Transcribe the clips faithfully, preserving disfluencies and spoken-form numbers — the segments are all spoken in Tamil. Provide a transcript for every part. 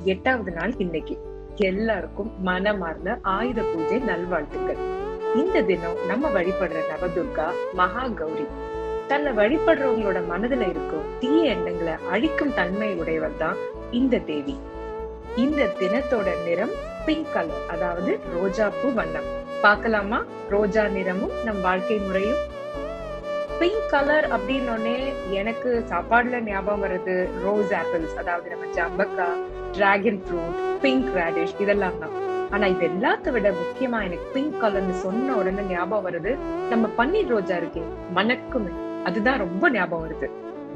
எட்டாவது நாள் இன்னைக்கு. எல்லாருக்கும் மனமார்ந்த ஆயுத பூஜை நல்வாழ்த்துக்கள். இந்த தினம் நம்ம வழிபடுற நவதுர்கா மகா கௌரி. தன்னை வழிபடுறவங்களோட மனதுல இருக்கும் தீய எண்ணங்களை அழிக்கும் தன்மை உடையவர் தான் இந்த தேவி. இந்த தினத்தோட நிறம் பிங்க் கலர், அதாவது ரோஜா பூ வண்ணம். பார்க்கலாமா ரோஜா நிறமும் நம் வாழ்க்கை முறையும்? பிங்க் கலர் அப்படின்னோடனே எனக்கு சாப்பாடுல ஞாபகம் வருது ரோஸ் ஆப்பிள்ஸ், அதாவது நம்ம ஜம்பக்கா, டிராகன் ஃப்ரூட், பிங்க் ரேடிஷ் இதெல்லாம் தான். ஆனா இது எல்லாத்த விட முக்கியமா எனக்கு பிங்க் கலர்னு சொன்ன உடனே ஞாபகம் வருது நம்ம பன்னீர் ரோஜா இருக்கே, மணக்குமே, அதுதான் ரொம்ப ஞாபகம் வருது.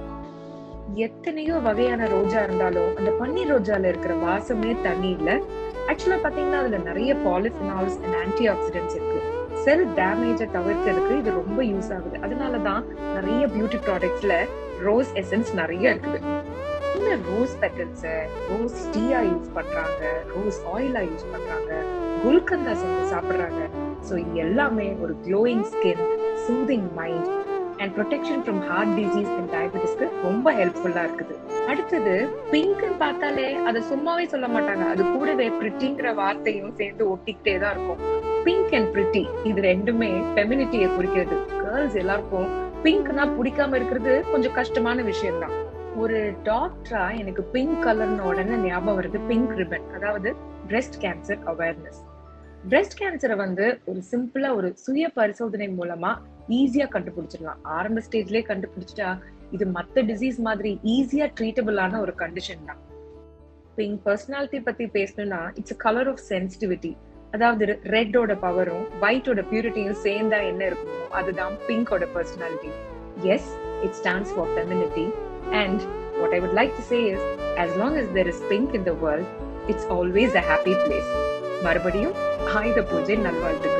எத்தனையோ வகையான ரோஜா இருந்தாலும் அந்த பன்னீர் ரோஜால இருக்கிற வாசமே தனி இல்ல. ஆக்சுவலா பாத்தீங்கன்னா அதுல நிறைய பாலிஃபினால்ஸ் அண்ட் ஆன்டி ஆக்சிடென்ட்ஸ் இருக்கு. செல் டேமேஜை தவிர்க்கிறதுக்கு இது ரொம்ப யூஸ் ஆகுது. அதனாலதான் நிறைய பியூட்டி ப்ராடக்ட்ஸ்ல ரோஸ் எசன்ஸ் நிறைய இருக்குது. இந்த ரோஸ் பெட்டல்ஸ ரோஸ் டீயா யூஸ் பண்றாங்க, ரோஸ் ஆயிலா யூஸ் பண்றாங்க, குல்கந்தா செஞ்சு சாப்பிடுறாங்க. சோ இது எல்லாமே ஒரு glowing skin, soothing mind and protection from heart disease and டயபெட்டிஸ்க்கு ரொம்ப ஹெல்ப்ஃபுல்லா இருக்குது. அடுத்தது பிங்க்னு பார்த்தாலே அதை சும்மாவே சொல்ல மாட்டாங்க, அது கூடவே பிரிட்டிங்கிற வார்த்தையும் சேர்ந்து ஒட்டிக்கிட்டே தான் இருக்கும். பிங்க் அண்ட் பிரிட்டி இது ரெண்டுமே ஃபெமினிட்டியை குறிக்கிறது. கேர்ள்ஸ் எல்லாருக்கும் பிங்க்னா பிடிக்காம இருக்கிறது கொஞ்சம் கஷ்டமான விஷயம் தான். ஒரு டாக்டரா எனக்கு பிங்க் கலர்னு உடனே ஞாபகம் வருது பிங்க் ரிப்பன், அதாவது பிரெஸ்ட் கேன்சர் அவேர்னஸ். பிரெஸ்ட் கேன்சரை வந்து ஒரு சிம்பிளா ஒரு சுய பரிசோதனை மூலமா ஈஸியா கண்டுபிடிச்சிடலாம். ஆரம்ப ஸ்டேஜ்லயே கண்டுபிடிச்சிட்டா இது மத்த டிசீஸ் மாதிரி ஈஸியா ட்ரீட்டபிளான ஒரு கண்டிஷன் தான். பிங்க் பர்சனாலிட்டி பத்தி பேசணும்னா இட்ஸ் கலர் ஆஃப் சென்சிட்டிவிட்டி, அதாவது ரெட்டோட பவரும் ஒயிட்டோட பியூரிட்டியும் சேர்ந்தா என்ன இருக்குமோ அதுதான் பிங்கோட personality. Yes, it stands for femininity, and what I would like to say is as long as there is pink in the world, it's always a happy place. மறுபடியும் ஆயுத பூஜை நல்வாழ்த்துக்கள்.